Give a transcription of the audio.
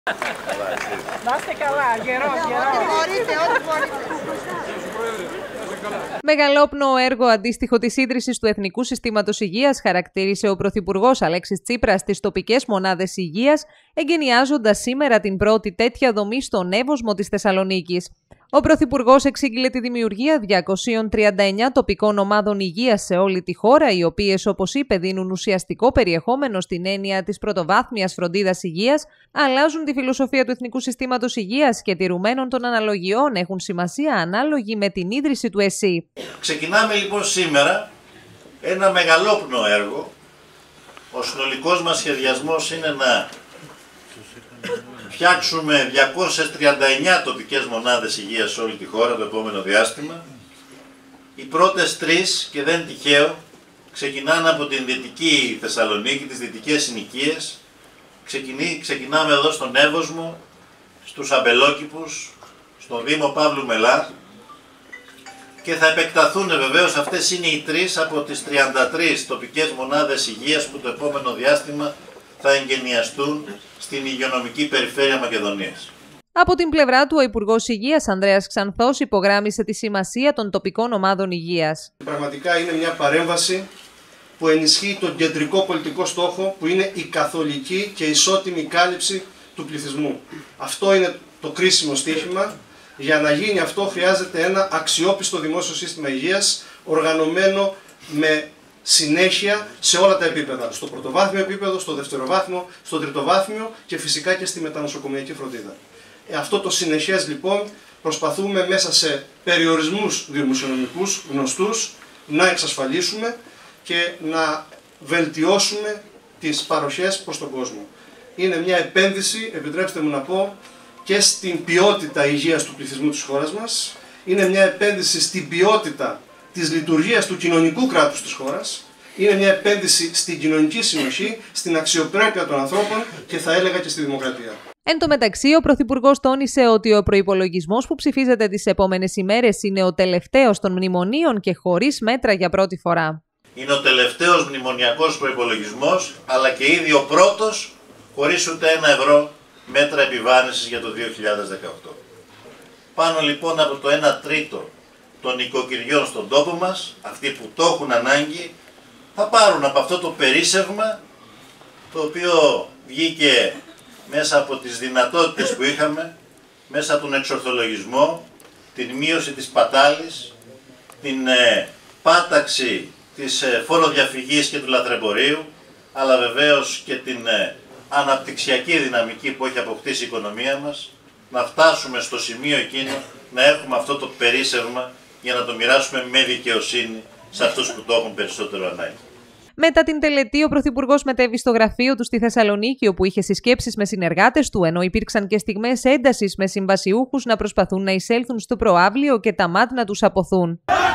Να είστε καλά, γερός. Ό,τι μπορείτε. Μεγαλόπνοο έργο αντίστοιχο της ίδρυσης του Εθνικού Συστήματος Υγείας χαρακτήρισε ο Πρωθυπουργός Αλέξης Τσίπρας στις τοπικές μονάδες υγείας, εγκαινιάζοντας σήμερα την πρώτη τέτοια δομή στον Εύωσμο της Θεσσαλονίκης. Ο Πρωθυπουργός εξήγηλε τη δημιουργία 239 τοπικών ομάδων υγείας σε όλη τη χώρα, οι οποίες, όπως είπε, δίνουν ουσιαστικό περιεχόμενο στην έννοια της πρωτοβάθμιας φροντίδας υγείας, αλλάζουν τη φιλοσοφία του Εθνικού Συστήματος Υγείας και τηρουμένων των αναλογιών έχουν σημασία ανάλογη με την ίδρυση του ΕΣΥ. Ξεκινάμε λοιπόν σήμερα ένα μεγαλόπνοο έργο. Ο συνολικός μας σχεδιασμός είναι να φτιάξουμε 239 τοπικές μονάδες υγείας σε όλη τη χώρα το επόμενο διάστημα. Οι πρώτες τρεις, και δεν τυχαίο, ξεκινάνε από την Δυτική Θεσσαλονίκη, τις δυτικές συνοικίες. Ξεκινάμε εδώ στον Εύωσμο, στους Αμπελόκηπους, στον Δήμο Παύλου Μελά και θα επεκταθούν βεβαίως, αυτές είναι οι τρεις από τις 33 τοπικές μονάδες υγείας που το επόμενο διάστημα θα εγκαινιαστούν στην υγειονομική περιφέρεια Μακεδονίας. Από την πλευρά του, ο Υπουργός Υγείας Ανδρέας Ξανθός υπογράμμισε τη σημασία των τοπικών ομάδων υγείας. Πραγματικά είναι μια παρέμβαση που ενισχύει τον κεντρικό πολιτικό στόχο που είναι η καθολική και ισότιμη κάλυψη του πληθυσμού. Αυτό είναι το κρίσιμο στίχημα. Για να γίνει αυτό χρειάζεται ένα αξιόπιστο δημόσιο σύστημα υγείας οργανωμένο με συνέχεια σε όλα τα επίπεδα. Στο πρωτοβάθμιο επίπεδο, στο δευτεροβάθμιο, στο τριτοβάθμιο και φυσικά και στη μετανοσοκομιακή φροντίδα. Αυτό το συνεχές λοιπόν προσπαθούμε μέσα σε περιορισμούς δημοσιονομικούς γνωστούς να εξασφαλίσουμε και να βελτιώσουμε τις παροχές προς τον κόσμο. Είναι μια επένδυση, επιτρέψτε μου να πω, και στην ποιότητα υγείας του πληθυσμού της χώρας μας. Είναι μια επένδυση στην ποιότητα της λειτουργίας του κοινωνικού κράτους της χώρας. Είναι μια επένδυση στην κοινωνική συνοχή, στην αξιοπρέπεια των ανθρώπων και θα έλεγα και στη δημοκρατία. Εν τω μεταξύ, ο Πρωθυπουργός τόνισε ότι ο προϋπολογισμός που ψηφίζεται τις επόμενες ημέρες είναι ο τελευταίος των μνημονίων και χωρίς μέτρα για πρώτη φορά. Είναι ο τελευταίος μνημονιακός προϋπολογισμός, αλλά και ήδη ο πρώτος χωρίς ούτε €1 μέτρα επιβάρυνσης για το 2018. Πάνω λοιπόν από το 1/3 των οικοκυριών στον τόπο μας, αυτοί που το έχουν ανάγκη, θα πάρουν από αυτό το περίσσευμα, το οποίο βγήκε μέσα από τις δυνατότητες που είχαμε, μέσα από τον εξορθολογισμό, την μείωση της πατάλης, την πάταξη της φοροδιαφυγής και του λαθρεμπορίου, αλλά βεβαίως και την αναπτυξιακή δυναμική που έχει αποκτήσει η οικονομία μας, να φτάσουμε στο σημείο εκείνο να έχουμε αυτό το περίσσευμα για να το μοιράσουμε με δικαιοσύνη σε αυτούς που το έχουν περισσότερο ανάγκη. Μετά την τελετή, ο Πρωθυπουργός μετέβη στο γραφείο του στη Θεσσαλονίκη, όπου είχε συσκέψεις με συνεργάτες του, ενώ υπήρξαν και στιγμές έντασης με συμβασιούχους να προσπαθούν να εισέλθουν στο προαύλιο και τα ΜΑΤ να τους αποθούν.